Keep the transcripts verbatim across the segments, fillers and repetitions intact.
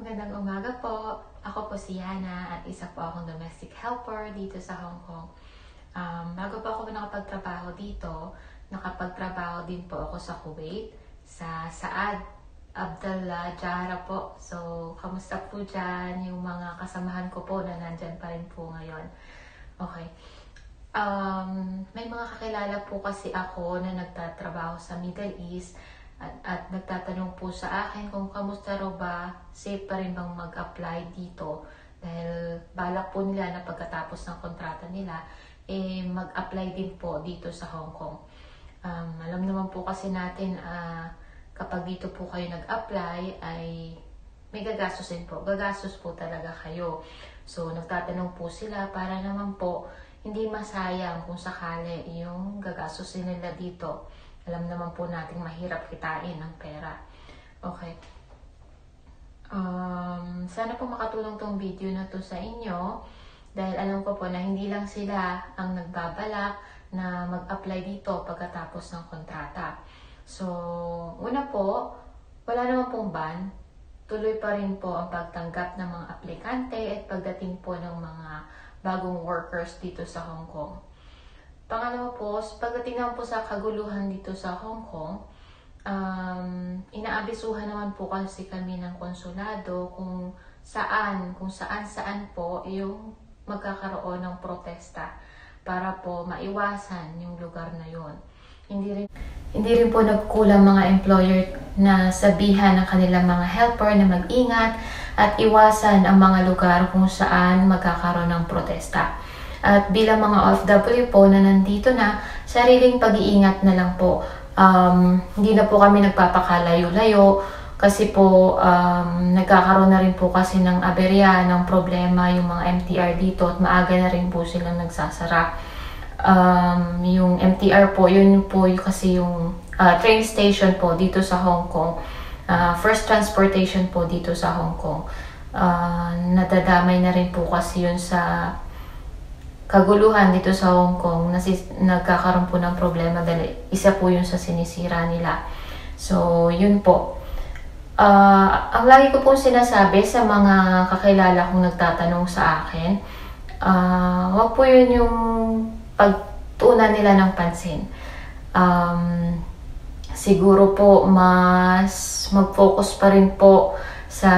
Magandang umaga po. Ako po si Yana at isa po akong domestic helper dito sa Hong Kong. Um, bago po ako nakapagtrabaho dito, nakapagtrabaho din po ako sa Kuwait, sa Saad Abdallah Jahara po. So, kamusta po dyan yung mga kasamahan ko po na nandyan pa rin po ngayon? Okay. Um, may mga kakilala po kasi ako na nagtatrabaho sa Middle East. At, at nagtatanong po sa akin kung kamusta raw ba, safe pa rin bang mag-apply dito. Dahil balak po nila na pagkatapos ng kontrata nila, eh mag-apply din po dito sa Hong Kong. Um, alam naman po kasi natin, uh, kapag dito po kayo nag-apply, ay may gagastusin po. Gagastos po talaga kayo. So, nagtatanong po sila para naman po, hindi masayang kung sakali yung gagastusin nila dito. Alam naman po natin mahirap kitain ng pera. Okay. Um, sana po makatulong tong video na to sa inyo. Dahil alam ko po na hindi lang sila ang nagbabalak na mag-apply dito pagkatapos ng kontrata. So, una po, wala naman pong ban. Tuloy pa rin po ang pagtanggap ng mga aplikante at pagdating po ng mga bagong workers dito sa Hong Kong. Pangalawa po, pagdating naman po sa kaguluhan dito sa Hong Kong, um, inaabisuhan naman po kasi kami ng konsulado kung saan, kung saan-saan po yung magkakaroon ng protesta para po maiwasan yung lugar na yon. Hindi rin, hindi rin po nagkulang mga employer na sabihan ng kanilang mga helper na mag-ingat at iwasan ang mga lugar kung saan magkakaroon ng protesta. At bilang mga O F W po na nandito na, sariling pag-iingat na lang po. Um, hindi na po kami nagpapakalayo-layo kasi po um, nagkakaroon na rin po kasi ng aberya, ng problema yung mga M T R dito at maaga na rin po silang nagsasara. Um, yung M T R po, yun po yung kasi yung uh, train station po dito sa Hong Kong. Uh, first transportation po dito sa Hong Kong. Uh, nadadamay na rin po kasi yun sa kaguluhan dito sa Hong Kong, nasis, nagkakaroon po ng problema dahil isa po yun sa sinisira nila. So, yun po. Uh, ang lagi ko po sinasabi sa mga kakilala kong nagtatanong sa akin, uh, wag po yun yung pagtuunan nila ng pansin. Um, siguro po, mas mag-focus pa rin po sa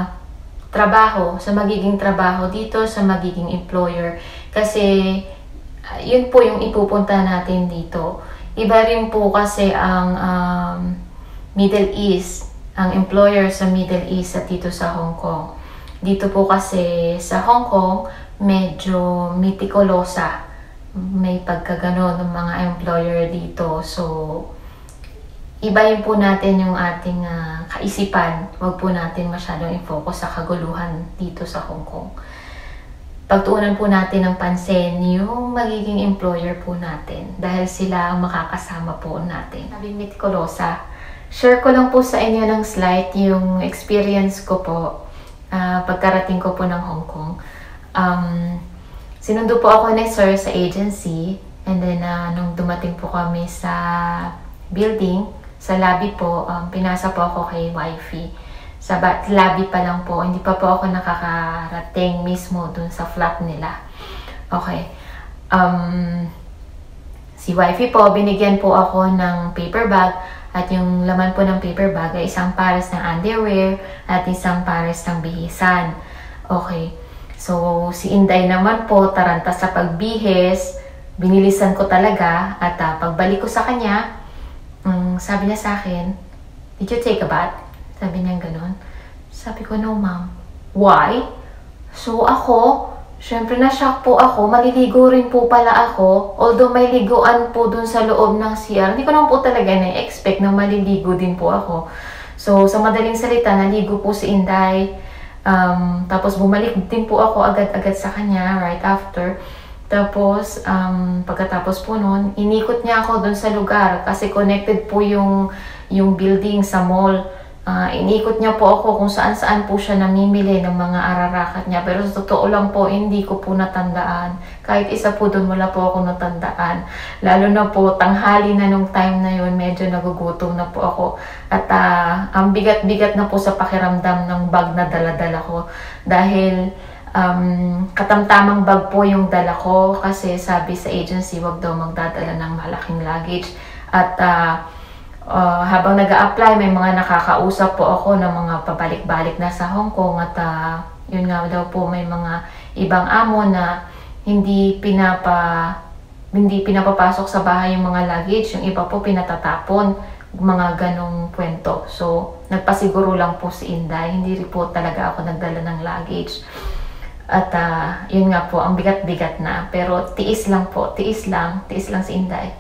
trabaho, sa magiging trabaho dito, sa magiging employer. Kasi, yun po yung ipupunta natin dito. Iba rin po kasi ang um, Middle East, ang employer sa Middle East at dito sa Hong Kong. Dito po kasi sa Hong Kong, medyo mitikulosa. May pagkaganon ng mga employer dito. So, ibahin po natin yung ating uh, kaisipan. Huwag po natin masyadong i-focus sa kaguluhan dito sa Hong Kong. Pagtuunan po natin ng pansin yung magiging employer po natin dahil sila ang makakasama po natin. Sabi mitikulosa. Share ko lang po sa inyo ng slide yung experience ko po uh, pagkarating ko po ng Hong Kong. Um, sinundo po ako ni sir sa agency and then uh, nung dumating po kami sa building, sa lobby po, um, pinasa po ako kay wifey. Sa lobby pa lang po, hindi pa po ako nakakarating mismo dun sa flat nila. Okay. Um, si wifey po, binigyan po ako ng paper bag at yung laman po ng paper bag ay isang pares ng underwear at isang pares ng bihisan. Okay. So, si Inday naman po, taranta sa pagbihis, binilisan ko talaga at uh, pagbalik ko sa kanya, um, sabi niya sa akin, "Did you take a bath?" Sabi niya gano'n. Sabi ko, "No, ma'am." "Why?" So, ako, syempre na-shock po ako. Maliligo rin po pala ako. Although may liguan po dun sa loob ng C R. Hindi ko naman po talaga na-expect na maliligo din po ako. So, sa madaling salita, naligo po si Inday. Um, tapos, bumalik din po ako agad-agad sa kanya right after. Tapos, um, pagkatapos po nun, inikot niya ako dun sa lugar kasi connected po yung, yung building sa mall. Uh, inikot niya po ako kung saan-saan po siya namimili ng mga ararakat niya. Pero sa totoo lang po, hindi ko po natandaan. Kahit isa po doon, wala po ako natandaan. Lalo na po, tanghali na nung time na yun, medyo nagugutom na po ako. At uh, ang bigat-bigat na po sa pakiramdam ng bag na dala-dala ko. Dahil um, katamtamang bag po yung dala ko. Kasi sabi sa agency, wag daw magdadala ng malaking luggage. At uh, Uh, habang nag-a-apply, may mga nakakausap po ako ng mga pabalik-balik na sa Hong Kong at uh, yun nga daw po may mga ibang amo na hindi pinapa hindi pinapapasok sa bahay yung mga luggage, yung iba po pinatatapon, mga ganong kwento. So, nagpasiguro lang po si Inday, hindi rin po talaga ako nagdala ng luggage. At uh, yun nga po, ang bigat-bigat na, pero tiis lang po, tiis lang, tiis lang si Inday.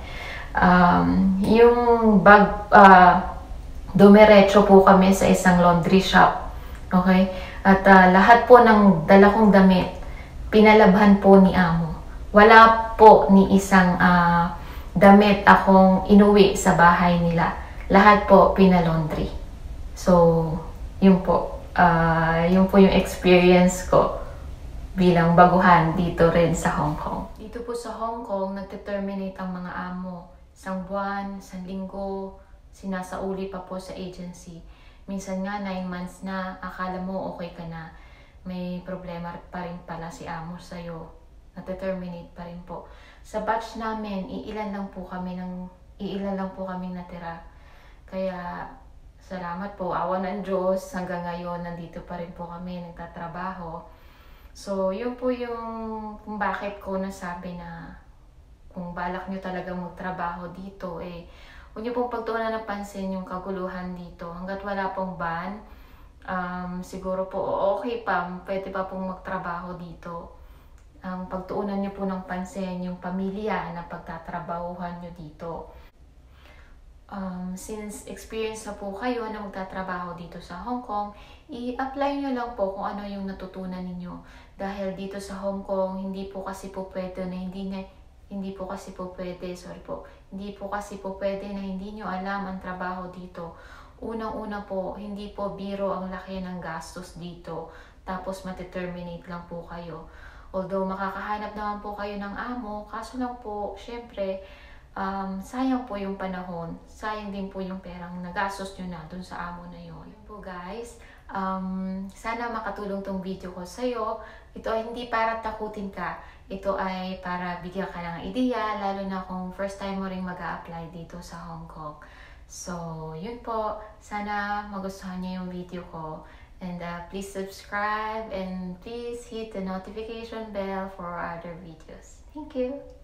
Um, yung bag, uh, dumiretso po kami sa isang laundry shop. Okay? At uh, lahat po ng dala kong damit, pinalabhan po ni amo. Wala po ni isang uh, damit akong inuwi sa bahay nila. Lahat po pinalaundry. So, yun po. Uh, yun po yung experience ko bilang baguhan dito rin sa Hong Kong. Dito po sa Hong Kong, nagte-terminate ang mga amo. Isang buwan, isang linggo, sinasauli pa po sa agency. Minsan nga, nine months na, akala mo okay ka na. May problema pa rin pala si amo sa'yo. Nate-terminate pa rin po. Sa batch namin, iilan lang po kami ng, iilan lang po kaming natira. Kaya, salamat po, awa ng Diyos. Hanggang ngayon, nandito pa rin po kami, nagtatrabaho. So, yun po yung kung bakit ko nasabi na kung balak nyo talagang magtrabaho dito, eh, huwag nyo pong pagtuunan ng pansin yung kaguluhan dito. Hanggat wala pong ban, um, siguro po okay pa, pwede pa pong magtrabaho dito. Ang um, pagtuunan nyo po ng pansin yung pamilya na pagtatrabahuhan nyo dito. Um, since experience na po kayo na magtatrabaho dito sa Hong Kong, i-apply nyo lang po kung ano yung natutunan ninyo. Dahil dito sa Hong Kong, hindi po kasi po pwede na hindi na Hindi po kasi po pwede, sorry po, hindi po kasi po pwede na hindi nyo alam ang trabaho dito. Unang-una po, hindi po biro ang laki ng gastos dito. Tapos mateterminate lang po kayo. Although makakahanap naman po kayo ng amo, kaso lang po, syempre, um, sayang po yung panahon. Sayang din po yung perang nagastos nyo na dun sa amo na yun. Yun po guys, um, sana makatulong tong video ko sa'yo. Ito ay hindi para takutin ka. Ito ay para bigyan ka ng ideya, lalo na kung first time mo ring mag-a-apply dito sa Hong Kong. So, yun po. Sana magustuhan niyo yung video ko. And uh, please subscribe and please hit the notification bell for other videos. Thank you!